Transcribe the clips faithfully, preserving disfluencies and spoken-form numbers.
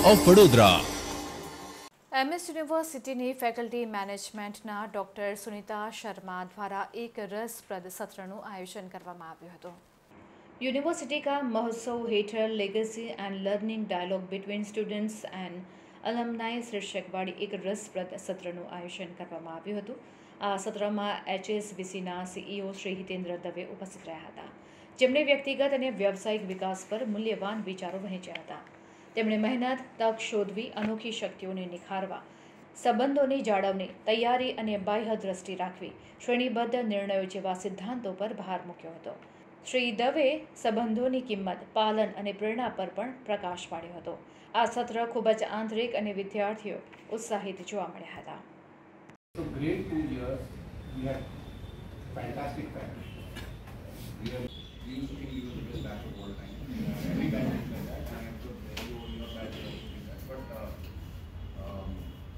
Of Vadodara. MS યુનિવર્સિટીની faculty મેનેજમેન્ટના doctor Sunita Sharma દ્વારા એક રસપ્રદ સત્રનું આયોજન કરવામાં આવ્યું હતું। યુનિવર્સિટી કા મહોત્સવ હેઠળ legacy and learning dialogue between students and alumni શીર્ષકવાળી એક રસપ્રદ સત્રનું આયોજન કરવામાં આવ્યું હતું। આ સત્રમાં એચએસબીસીના સીઈઓ શ્રી હિતેન્દ્ર દવે ઉપસ્થિત રહ્યા હતા, જેમણે વ્યક્તિગત અને વ્યવસાયિક વિકાસ પર મૂલ્યવાન વિચારો વહેંચ્યા હતા। તેમણે મહેનત, તક શોધવી, અનોખી શક્તિઓને નિખારવા, સંબંધોની જાળવણી, તૈયારી અને બાહ્ય દ્રષ્ટિ રાખવી, શ્રેણીબદ્ધ નિર્ણયો જેવા સિદ્ધાંતો પર ભાર મૂક્યો હતો। શ્રી દવે સંબંધોની કિંમત, પાલન અને પ્રેરણા પર પણ પ્રકાશ પાડ્યો હતો। આ સત્ર ખૂબ જ આંતરિક અને વિદ્યાર્થીઓ ઉત્સાહિત જોવા મળ્યા હતા। So great two years, we had fantastic time. We have we used to think we were the best batch of all time. Every batch is like that, and I'm sure every one of batch is like that. But uh, um,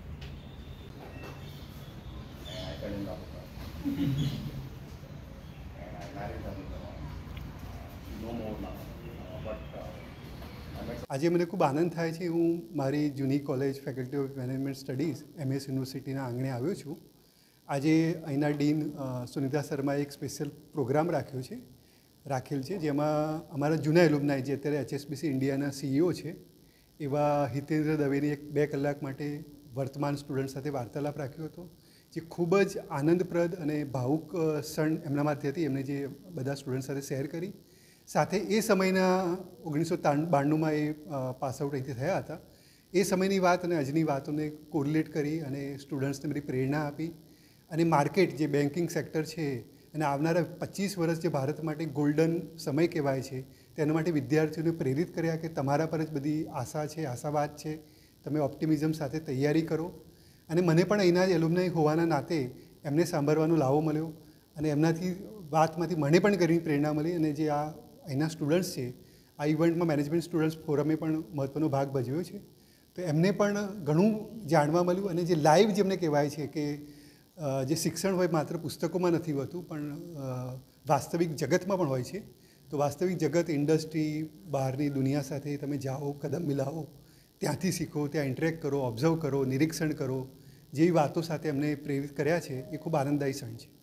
and I fell in love with her, and I married her later on. Uh, no more now, uh, but. Uh, આજે મને ખૂબ આનંદ થાય છે। હું મારી જૂની college faculty of management studies MS યુનિવર્સિટીના આંગણે આવ્યો છું। આજે અહીંના ડીન સુનિતા શર્માએ એક સ્પેશિયલ પ્રોગ્રામ રાખ્યો છે રાખેલ છે જેમાં અમારા જૂના એલ્યુમનાઈ જે અત્યારે એચએસબીસી ઇન્ડિયાના સીઈઓ છે એવા હિતેન્દ્ર દવેની એક બે કલાક માટે વર્તમાન સ્ટુડન્ટ સાથે વાર્તાલાપ રાખ્યો હતો, જે ખૂબ જ આનંદપ્રદ અને ભાવુક ક્ષણ એમનામાંથી હતી। એમને જે બધા સ્ટુડન્ટ સાથે શેર કરી, સાથે એ સમયના ઓગણીસો બાણુંમાં એ પાસ આઉટ અહીંથી થયા હતા, એ સમયની વાત અને આજની વાતોને કોરિલેટ કરી અને સ્ટુડન્ટ્સને બધી પ્રેરણા આપી અને માર્કેટ જે બેન્કિંગ સેક્ટર છે અને આવનારા પચીસ વર્ષ જે ભારત માટે ગોલ્ડન સમય કહેવાય છે તેના માટે વિદ્યાર્થીઓને પ્રેરિત કર્યા કે તમારા પર જ બધી આશા છે, આશાવાદ છે, તમે ઓપ્ટિમિઝમ સાથે તૈયારી કરો। અને મને પણ અહીંના જ એલ્યુમનાઈ હોવાના નાતે એમને સાંભળવાનો લાવો મળ્યો અને એમનાથી વાતમાંથી મને પણ ઘણી પ્રેરણા મળી। અને જે આ અહીંના સ્ટુડન્ટ્સ છે, આ ઇવેન્ટમાં મેનેજમેન્ટ સ્ટુડન્ટ્સ ફોરમે પણ મહત્ત્વનો ભાગ ભજવ્યો છે, તો એમને પણ ઘણું જાણવા મળ્યું। અને જે લાઈવ જેમને કહેવાય છે કે જે શિક્ષણ હોય માત્ર પુસ્તકોમાં નથી હોતું પણ વાસ્તવિક જગતમાં પણ હોય છે, તો વાસ્તવિક જગત, ઇન્ડસ્ટ્રી, બહારની દુનિયા સાથે તમે જાઓ, કદમ મિલાવો, ત્યાંથી શીખો, ત્યાં ઇન્ટરેક્ટ કરો, ઓબ્ઝર્વ કરો, નિરીક્ષણ કરો, જેવી વાતો સાથે એમને પ્રેરિત કર્યા છે, એ ખૂબ આનંદદાયી ક્ષણ છે।